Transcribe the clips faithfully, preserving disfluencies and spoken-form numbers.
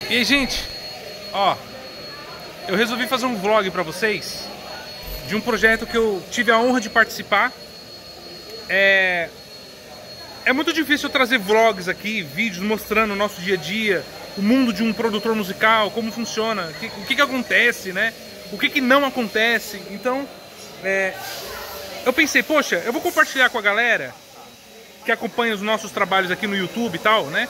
E aí, gente, ó, eu resolvi fazer um vlog pra vocês de um projeto que eu tive a honra de participar. É, é muito difícil eu trazer vlogs aqui, vídeos mostrando o nosso dia a dia, o mundo de um produtor musical, como funciona, o que, o que, que acontece, né? O que, que não acontece. Então, é, eu pensei, poxa, eu vou compartilhar com a galera que acompanha os nossos trabalhos aqui no YouTube e tal, né?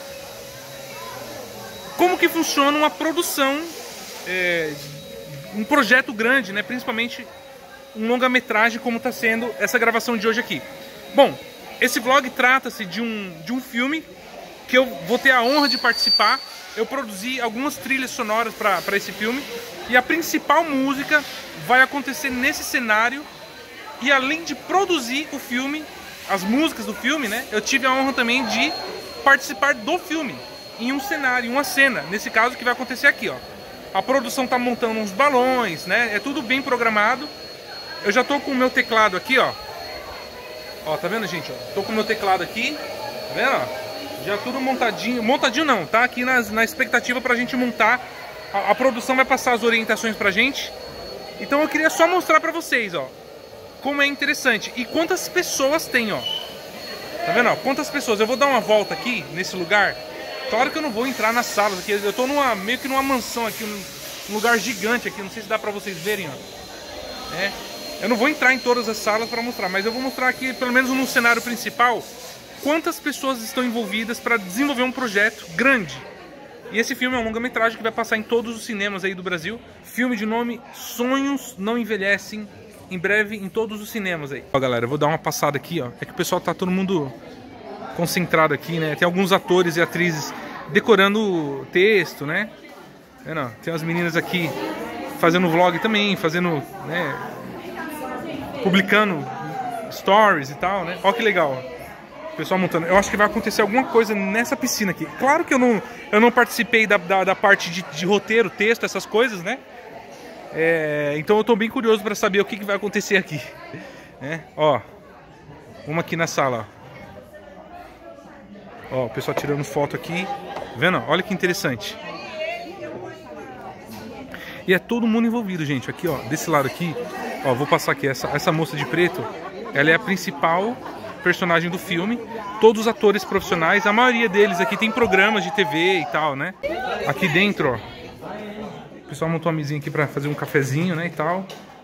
Como que funciona uma produção, é, um projeto grande, né? Principalmente um longa-metragem como está sendo essa gravação de hoje aqui. Bom, esse vlog trata-se de um, de um filme que eu vou ter a honra de participar. Eu produzi algumas trilhas sonoras para esse filme e a principal música vai acontecer nesse cenário. E além de produzir o filme, as músicas do filme, né? Eu tive a honra também de participar do filme em um cenário, em uma cena, nesse caso que vai acontecer aqui, ó. A produção tá montando uns balões, né? É tudo bem programado. Eu já tô com o meu teclado aqui, ó. Ó, tá vendo, gente? Ó, tô com o meu teclado aqui, tá vendo? Ó? Já tudo montadinho. Montadinho não, tá? Aqui nas, na expectativa pra gente montar. A, a produção vai passar as orientações pra gente. Então eu queria só mostrar pra vocês, ó, como é interessante. E quantas pessoas tem, ó. Tá vendo, ó? Quantas pessoas. Eu vou dar uma volta aqui, nesse lugar. Claro que eu não vou entrar nas salas aqui. Eu tô numa, meio que numa mansão aqui, um lugar gigante aqui. Não sei se dá pra vocês verem, ó. É. Eu não vou entrar em todas as salas pra mostrar, mas eu vou mostrar aqui, pelo menos no cenário principal, quantas pessoas estão envolvidas para desenvolver um projeto grande. E esse filme é um longa-metragem que vai passar em todos os cinemas aí do Brasil. Filme de nome Sonhos Não Envelhecem. Em breve em todos os cinemas aí. Ó, galera, eu vou dar uma passada aqui, ó. É que o pessoal tá todo mundo concentrado aqui, né? Tem alguns atores e atrizes decorando o texto, né? É, não. Tem as meninas aqui fazendo vlog também, fazendo, né, publicando stories e tal, né? Ó que legal, ó. O pessoal montando. Eu acho que vai acontecer alguma coisa nessa piscina aqui. Claro que eu não, eu não participei da, da, da parte de, de roteiro, texto, essas coisas, né? É, então eu tô bem curioso para saber o que, que vai acontecer aqui. É, ó, uma aqui na sala, ó. Ó, o pessoal tirando foto aqui. Tá vendo? Olha que interessante. E é todo mundo envolvido, gente. Aqui, ó, desse lado aqui, ó, vou passar aqui. Essa, essa moça de preto, ela é a principal personagem do filme. Todos os atores profissionais, a maioria deles aqui tem programas de T V e tal, né? Aqui dentro, ó, o pessoal montou uma mesinha aqui pra fazer um cafezinho, né, e tal.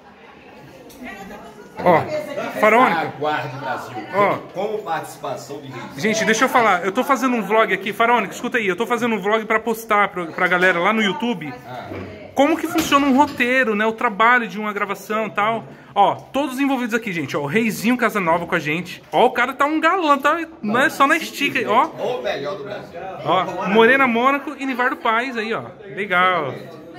Ó, Farônica. Aguarde, Brasil. Ó, como participação de gente, deixa eu falar. Eu tô fazendo um vlog aqui, Farônica, escuta aí. Eu tô fazendo um vlog pra postar pra, pra galera lá no YouTube. Como que funciona um roteiro, né, o trabalho de uma gravação e tal. Ó, todos envolvidos aqui, gente. Ó, o Reizinho Casanova com a gente. Ó, o cara tá um galã, tá? Não é só na estica aí, ó. O melhor do Brasil. Ó, Morena Mônaco e Nivardo Paz aí, ó. Legal.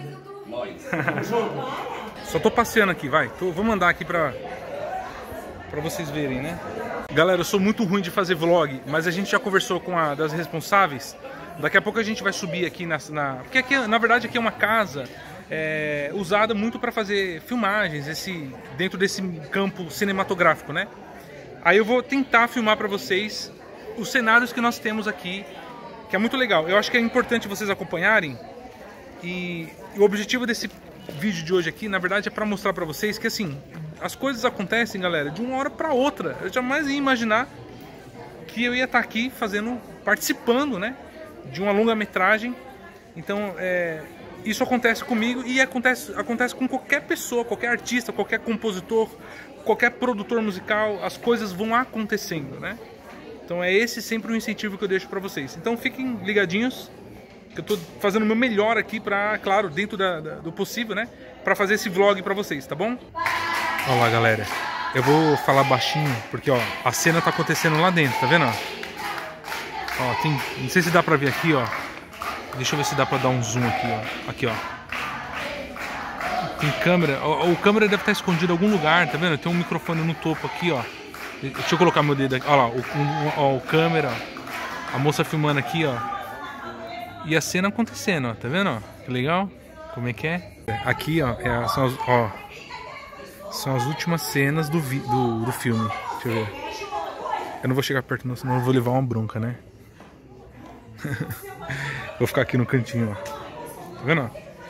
Só tô passeando aqui, vai. Tô, vou mandar aqui pra, pra vocês verem, né? Galera, eu sou muito ruim de fazer vlog, mas a gente já conversou com a das responsáveis. Daqui a pouco a gente vai subir aqui na... na porque aqui, na verdade, aqui é uma casa é, usada muito para fazer filmagens, esse, dentro desse campo cinematográfico, né? Aí eu vou tentar filmar para vocês os cenários que nós temos aqui, que é muito legal. Eu acho que é importante vocês acompanharem. E o objetivo desse vídeo de hoje aqui, na verdade, é para mostrar para vocês que, assim, as coisas acontecem, galera, de uma hora para outra. Eu jamais ia imaginar que eu ia estar aqui fazendo, participando, né, de uma longa-metragem. Então, é, isso acontece comigo e acontece, acontece com qualquer pessoa, qualquer artista, qualquer compositor, qualquer produtor musical. As coisas vão acontecendo, né? Então é esse sempre o incentivo que eu deixo para vocês. Então fiquem ligadinhos, que eu tô fazendo o meu melhor aqui pra, claro, dentro da, da, do possível, né? Pra fazer esse vlog pra vocês, tá bom? Olha lá, galera. Eu vou falar baixinho, porque, ó, a cena tá acontecendo lá dentro, tá vendo, ó? Ó, tem... Não sei se dá pra ver aqui, ó. Deixa eu ver se dá pra dar um zoom aqui, ó. Aqui, ó. Tem câmera. O, o câmera deve estar escondido em algum lugar, tá vendo? Tem um microfone no topo aqui, ó. Deixa eu colocar meu dedo aqui. Olha lá, o, o, ó, o câmera, ó. A moça filmando aqui, ó. E a cena acontecendo, ó, tá vendo, ó? Que legal, como é que é? Aqui, ó, é, são, as, ó, são as últimas cenas do, vi, do, do filme. Deixa eu ver. Eu não vou chegar perto não, senão eu vou levar uma bronca, né? Vou ficar aqui no cantinho, ó. Tá vendo?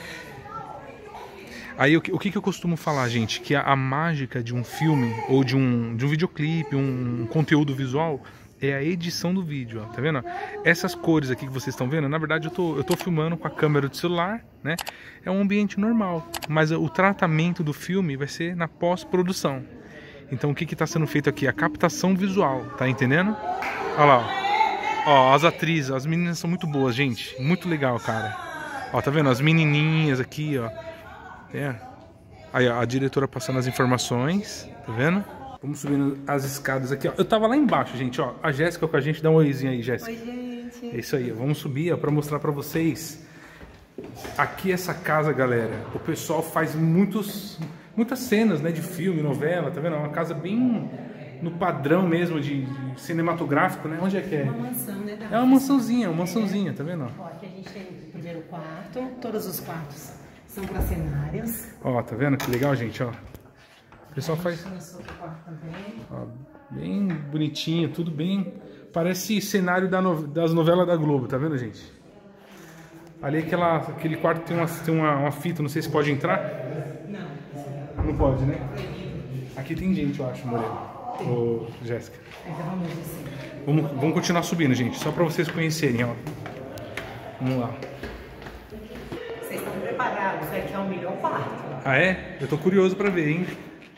Aí o que, o que eu costumo falar, gente? Que a, a mágica de um filme ou de um, de um videoclipe, um, um conteúdo visual, é a edição do vídeo, ó, tá vendo? Essas cores aqui que vocês estão vendo, na verdade eu tô, eu tô filmando com a câmera do celular, né? É um ambiente normal, mas o tratamento do filme vai ser na pós-produção. Então o que que tá sendo feito aqui? A captação visual, tá entendendo? Olha lá, ó. Ó, as atrizes, as meninas são muito boas, gente. Muito legal, cara. Ó, tá vendo? As menininhas aqui, ó. É. Aí, ó, a diretora passando as informações, tá vendo? Vamos subindo as escadas aqui, ó. Eu tava lá embaixo, gente, ó. A Jéssica com a gente, dá um oizinho aí, Jéssica. Oi, gente. É isso aí, ó. Vamos subir, ó, pra mostrar pra vocês. Aqui essa casa, galera, o pessoal faz muitos, muitas cenas, né, de filme, novela, tá vendo? É uma casa bem no padrão mesmo de, de cinematográfico, né? Onde é que é? Uma mansão, né? É uma mansãozinha, uma mansãozinha, tá vendo? Ó, aqui a gente tem o primeiro quarto, todos os quartos são para cenários. Ó, tá vendo que legal, gente, ó. O pessoal faz... Ó, bem bonitinho, tudo bem... Parece cenário da no... das novelas da Globo, tá vendo, gente? Ali aquela... aquele quarto tem, uma, tem uma, uma fita, não sei se pode entrar. Não. Não pode, né? Aqui tem gente, eu acho, Moreno. Ô, Jéssica. Então vamos assim. Vamos, vamos continuar subindo, gente, só pra vocês conhecerem, ó. Vamos lá. Vocês estão preparados? Aqui é o melhor quarto. Ah, é? Eu tô curioso pra ver, hein?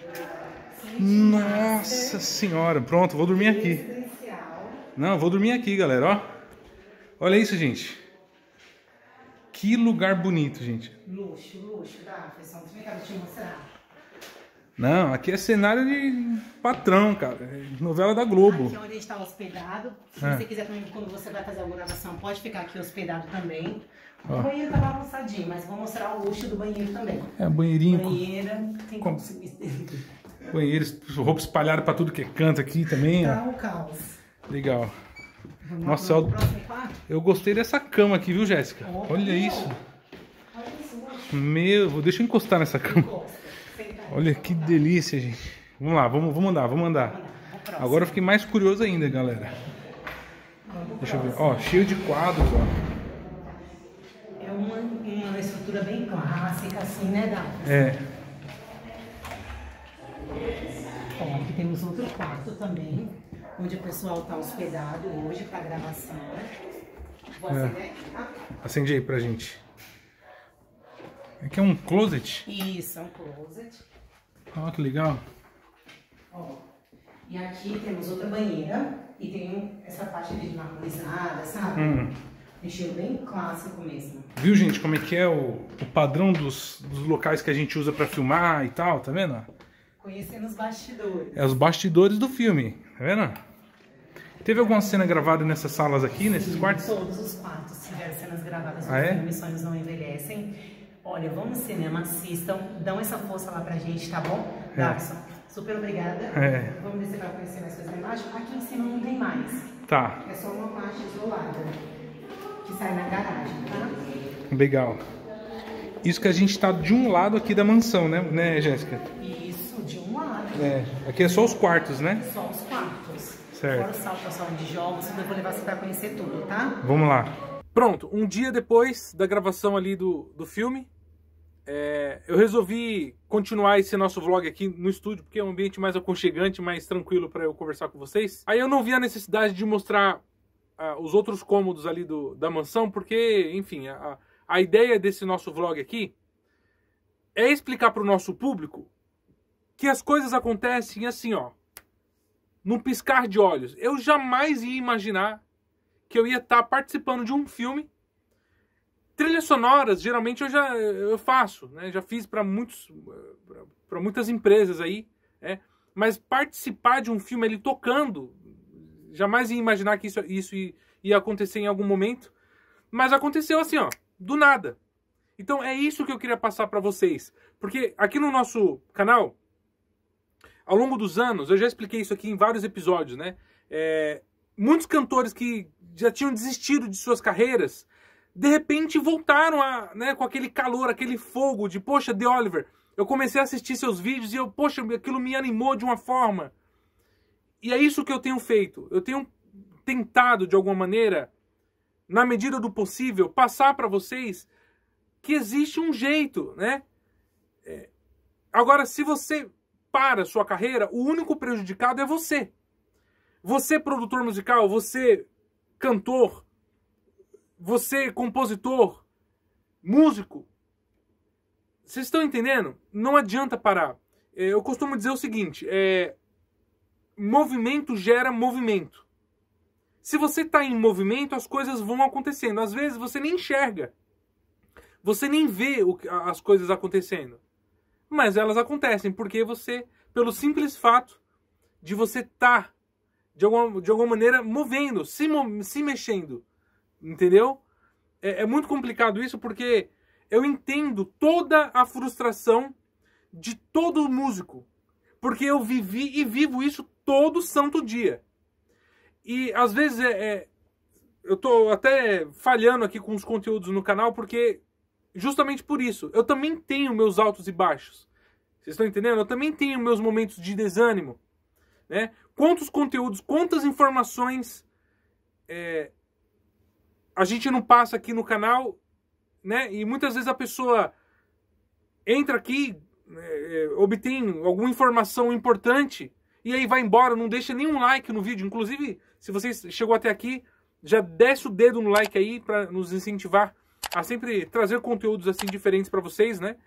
Nossa senhora, pronto, vou dormir aqui. Não, vou dormir aqui, galera, ó. Olha isso, gente. Que lugar bonito, gente. Luxo, luxo, tá? Pessoal, não quero te mostrar. Não, aqui é cenário de patrão, cara. É novela da Globo. Aqui é onde a gente está hospedado. Se É. você quiser também, quando você vai fazer alguma gravação, pode ficar aqui hospedado também. Ó. O banheiro tá bagunçadinho, mas vou mostrar o luxo do banheiro também. É, banheirinho. Banheira, tem Com- como se vestir. Banheiro, roupa espalhada pra tudo que é canto aqui também, ó. Tá o caos. Legal. Vamos Nossa, lá eu, pro próximo quarto? eu gostei dessa cama aqui, viu, Jéssica? Ó, Olha meu. isso. Olha isso, luxo. Meu, deixa eu encostar nessa cama. Gosta. Senta aí. Olha que delícia, gente. Vamos lá, vamos, vamos andar, vamos andar. Vamos próximo. Agora eu fiquei mais curioso ainda, galera. Deixa eu ver. Ó, cheio de quadros, ó. É uma, uma estrutura bem clássica, assim, né, Dá? É. Ó, aqui temos outro quarto também, onde o pessoal está hospedado hoje para gravação. Vou É. acender aqui, tá? Acende aí pra gente. Aqui é um closet. Isso, é um closet. Ó, que legal. Ó, e aqui temos outra banheira e tem essa parte de marmorizada, sabe? Hum. Estilo bem clássico mesmo. Viu, gente, como é que é o, o padrão dos, dos locais que a gente usa pra filmar e tal, tá vendo? Conhecendo os bastidores. É os bastidores do filme, tá vendo? Teve alguma cena gravada nessas salas aqui, nesses Sim, quartos? todos os quartos tiveram cenas gravadas do Ah, é? filme Sonhos Não Envelhecem. Olha, vamos no cinema, assistam, dão essa força lá pra gente, tá bom? É. Darson, super obrigada. É. Vamos descer pra conhecer mais coisas lá embaixo. Aqui em cima não tem mais. Tá, É só uma parte isolada que sai na garagem, tá? legal. Isso que a gente tá de um lado aqui da mansão, né, né, Jéssica? Isso, de um lado. É, aqui é só os quartos, né? Só os quartos. Certo. Fora o salto, salão de jogos, eu vou levar você pra conhecer tudo, tá? Vamos lá. Pronto, um dia depois da gravação ali do, do filme, é, eu resolvi continuar esse nosso vlog aqui no estúdio, porque é um ambiente mais aconchegante, mais tranquilo para eu conversar com vocês. Aí eu não vi a necessidade de mostrar ah, os outros cômodos ali do, da mansão, porque, enfim, a, a ideia desse nosso vlog aqui é explicar para o nosso público que as coisas acontecem assim, ó, num piscar de olhos. Eu jamais ia imaginar que eu ia estar participando de um filme. Trilhas sonoras, geralmente eu já eu faço, né? Já fiz para muitos, para muitas empresas aí, né? Mas participar de um filme, ele tocando, jamais ia imaginar que isso, isso ia acontecer em algum momento. Mas aconteceu assim, ó, do nada. Então é isso que eu queria passar para vocês, porque aqui no nosso canal, ao longo dos anos, eu já expliquei isso aqui em vários episódios, né? É, muitos cantores que já tinham desistido de suas carreiras, de repente voltaram a, né, com aquele calor, aquele fogo de, poxa, The Oliver, eu comecei a assistir seus vídeos e eu, poxa, aquilo me animou de uma forma. E é isso que eu tenho feito. Eu tenho tentado, de alguma maneira, na medida do possível, passar para vocês que existe um jeito, né? É, agora, se você para a sua carreira, o único prejudicado é você. Você, produtor musical, você, cantor, você, compositor, músico. Vocês estão entendendo? Não adianta parar. É, eu costumo dizer o seguinte, é, movimento gera movimento. Se você está em movimento, as coisas vão acontecendo. Às vezes você nem enxerga. Você nem vê o, as coisas acontecendo. Mas elas acontecem porque você, pelo simples fato de você estar, tá, de, alguma, de alguma maneira, movendo, se, se mexendo. Entendeu? É, é muito complicado isso porque eu entendo toda a frustração de todo músico. Porque eu vivi e vivo isso todo santo dia. E às vezes é, é, eu tô até falhando aqui com os conteúdos no canal porque justamente por isso. Eu também tenho meus altos e baixos. Vocês estão entendendo? Eu também tenho meus momentos de desânimo. Né? Quantos conteúdos, quantas informações é, a gente não passa aqui no canal, né? E muitas vezes a pessoa entra aqui, é, obtém alguma informação importante e aí vai embora, não deixa nenhum like no vídeo. Inclusive, se você chegou até aqui, já desce o dedo no like aí para nos incentivar a sempre trazer conteúdos assim diferentes para vocês, né?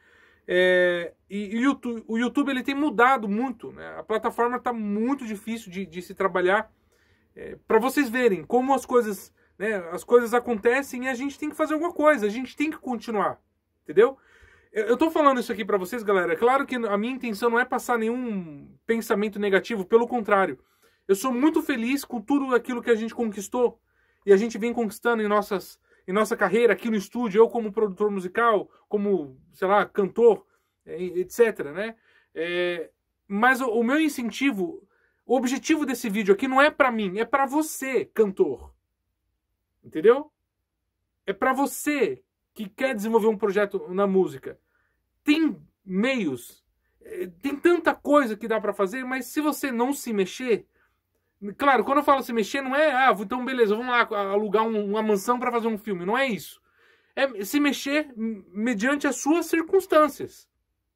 É, e, e o, YouTube, o YouTube ele tem mudado muito, né? A plataforma está muito difícil de, de se trabalhar. É, para vocês verem como as coisas, né, as coisas acontecem e a gente tem que fazer alguma coisa, a gente tem que continuar, entendeu? Eu, eu tô falando isso aqui para vocês, galera. É claro que a minha intenção não é passar nenhum pensamento negativo, pelo contrário. Eu sou muito feliz com tudo aquilo que a gente conquistou e a gente vem conquistando em nossas em nossa carreira aqui no estúdio, eu como produtor musical, como, sei lá, cantor, etc, né? É, mas o, o meu incentivo, o objetivo desse vídeo aqui não é pra mim, é pra você, cantor. Entendeu? É pra você que quer desenvolver um projeto na música. Tem meios, tem tanta coisa que dá pra fazer, mas se você não se mexer... Claro, quando eu falo se mexer, não é, ah, então beleza, vamos lá alugar um, uma mansão para fazer um filme. Não é isso. É se mexer mediante as suas circunstâncias.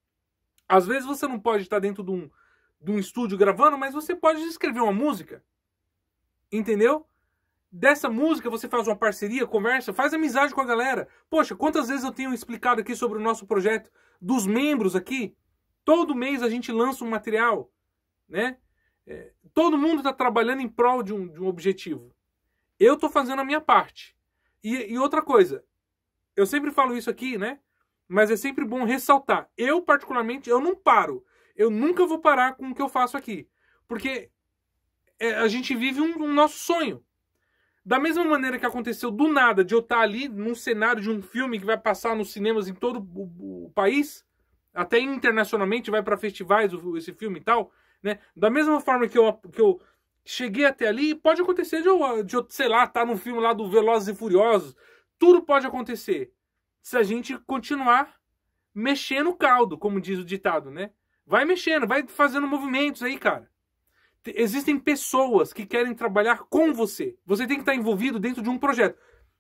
Às vezes você não pode estar dentro de um, de um estúdio gravando, mas você pode escrever uma música. Entendeu? Dessa música você faz uma parceria, conversa, faz amizade com a galera. Poxa, quantas vezes eu tenho explicado aqui sobre o nosso projeto dos membros aqui? Todo mês a gente lança um material, né? É, todo mundo está trabalhando em prol de um, de um objetivo. Eu estou fazendo a minha parte. E, e outra coisa, eu sempre falo isso aqui, né? Mas é sempre bom ressaltar. Eu, particularmente, eu não paro. Eu nunca vou parar com o que eu faço aqui. Porque é, a gente vive um, um nosso sonho. Da mesma maneira que aconteceu do nada de eu estar ali num cenário de um filme que vai passar nos cinemas em todo o, o país, até internacionalmente, vai para festivais esse filme e tal... Né? Da mesma forma que eu, que eu cheguei até ali, pode acontecer de eu, de eu sei lá, estar tá no filme lá do Velozes e Furiosos. Tudo pode acontecer se a gente continuar mexendo o caldo, como diz o ditado, né? Vai mexendo, vai fazendo movimentos aí, cara. Existem pessoas que querem trabalhar com você. Você tem que estar envolvido dentro de um projeto.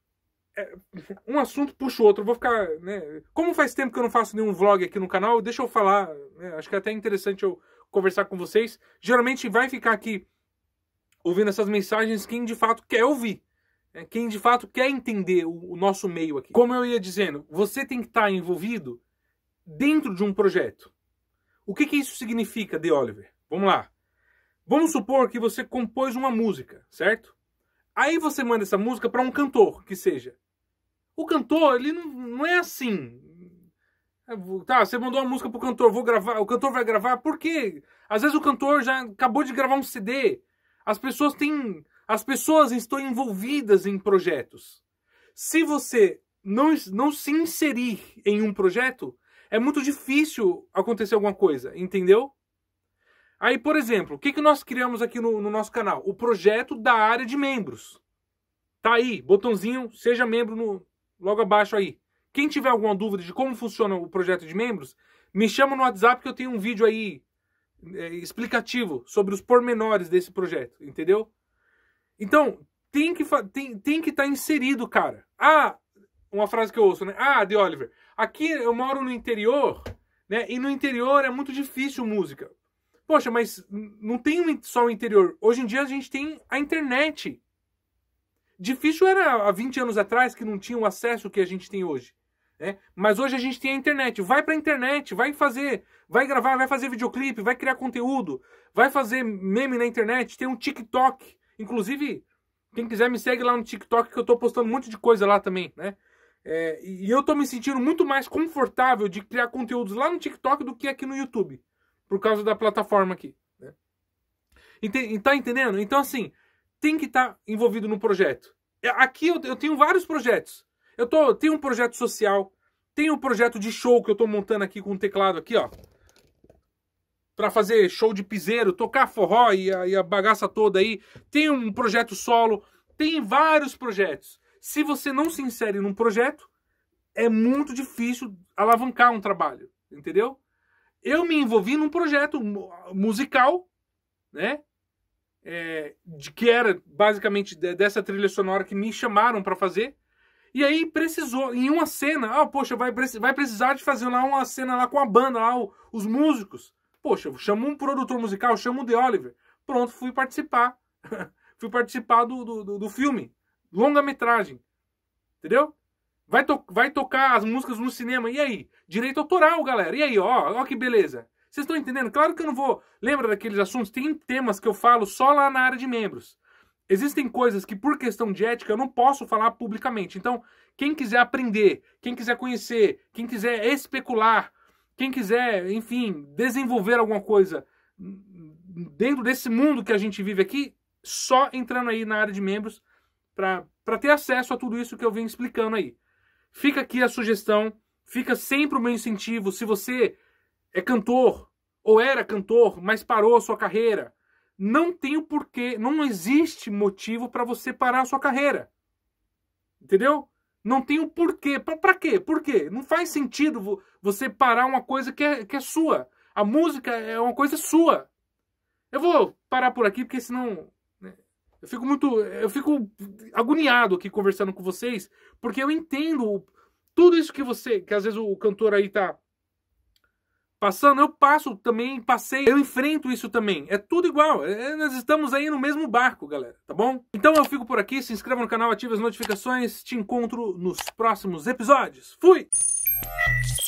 É, um assunto puxa o outro. Eu vou ficar, né? Como faz tempo que eu não faço nenhum vlog aqui no canal, deixa eu falar. Né? Acho que é até interessante eu conversar com vocês. Geralmente vai ficar aqui ouvindo essas mensagens quem de fato quer ouvir, né? Quem de fato quer entender o, o nosso meio aqui. Como eu ia dizendo, você tem que estar envolvido dentro de um projeto. O que que isso significa, The Oliver? Vamos lá. Vamos supor que você compôs uma música, certo? Aí você manda essa música para um cantor, que seja. O cantor, ele não, não é assim... Tá, você mandou uma música pro cantor, vou gravar, o cantor vai gravar, por quê? Às vezes o cantor já acabou de gravar um C D. As pessoas têm, as pessoas estão envolvidas em projetos. Se você não, não se inserir em um projeto, é muito difícil acontecer alguma coisa, entendeu? Aí, por exemplo, o que, que nós criamos aqui no, no nosso canal? O projeto da área de membros. Tá aí, botãozinho, seja membro no, logo abaixo aí. Quem tiver alguma dúvida de como funciona o projeto de membros, me chama no WhatsApp que eu tenho um vídeo aí é, explicativo sobre os pormenores desse projeto, entendeu? Então, tem que tem, tem que estar inserido, cara. Ah, uma frase que eu ouço, né? Ah, The Oliver, aqui eu moro no interior, né? E no interior é muito difícil música. Poxa, mas não tem só o interior. Hoje em dia a gente tem a internet. Difícil era há vinte anos atrás, que não tinha o acesso que a gente tem hoje. Né? Mas hoje a gente tem a internet. Vai pra internet, vai fazer, vai gravar, vai fazer videoclipe, vai criar conteúdo, vai fazer meme na internet, tem um TikTok. Inclusive, quem quiser me segue lá no TikTok, que eu tô postando um monte de coisa lá também, né? É, e eu tô me sentindo muito mais confortável de criar conteúdos lá no TikTok do que aqui no YouTube. Por causa da plataforma aqui. Né? Ente, tá entendendo? Então, assim, tem que estar tá envolvido no projeto. Aqui eu, eu tenho vários projetos. Eu tô, tenho um projeto social, tenho um projeto de show que eu tô montando aqui com um teclado aqui, ó. Pra fazer show de piseiro, tocar forró e a, e a bagaça toda aí. Tenho um projeto solo, tem vários projetos. Se você não se insere num projeto, é muito difícil alavancar um trabalho, entendeu? Eu me envolvi num projeto musical, né? É, de, que era basicamente dessa trilha sonora que me chamaram para fazer. E aí precisou, em uma cena, ah, poxa, vai, vai precisar de fazer lá uma cena lá com a banda, lá o, os músicos. Poxa, chama um produtor musical, chama o The Oliver. Pronto, fui participar. fui participar do, do, do filme. Longa-metragem. Entendeu? Vai, to vai tocar as músicas no cinema. E aí? Direito autoral, galera. E aí, ó, ó que beleza. Vocês estão entendendo? Claro que eu não vou... Lembra daqueles assuntos? Tem temas que eu falo só lá na área de membros. Existem coisas que, por questão de ética, eu não posso falar publicamente. Então, quem quiser aprender, quem quiser conhecer, quem quiser especular, quem quiser, enfim, desenvolver alguma coisa dentro desse mundo que a gente vive aqui, só entrando aí na área de membros para ter acesso a tudo isso que eu venho explicando aí. Fica aqui a sugestão, fica sempre o meu incentivo. Se você é cantor, ou era cantor, mas parou a sua carreira, não tem o porquê, não existe motivo para você parar a sua carreira. Entendeu? Não tem o porquê. Para quê? Por quê? Não faz sentido você parar uma coisa que é, que é sua. A música é uma coisa sua. Eu vou parar por aqui, porque senão... Né, eu fico muito... Eu fico agoniado aqui conversando com vocês, porque eu entendo tudo isso que você... Que às vezes o cantor aí tá passando, eu passo também, passei, eu enfrento isso também. É tudo igual, é, nós estamos aí no mesmo barco, galera, tá bom? Então eu fico por aqui, se inscreva no canal, ative as notificações, te encontro nos próximos episódios. Fui!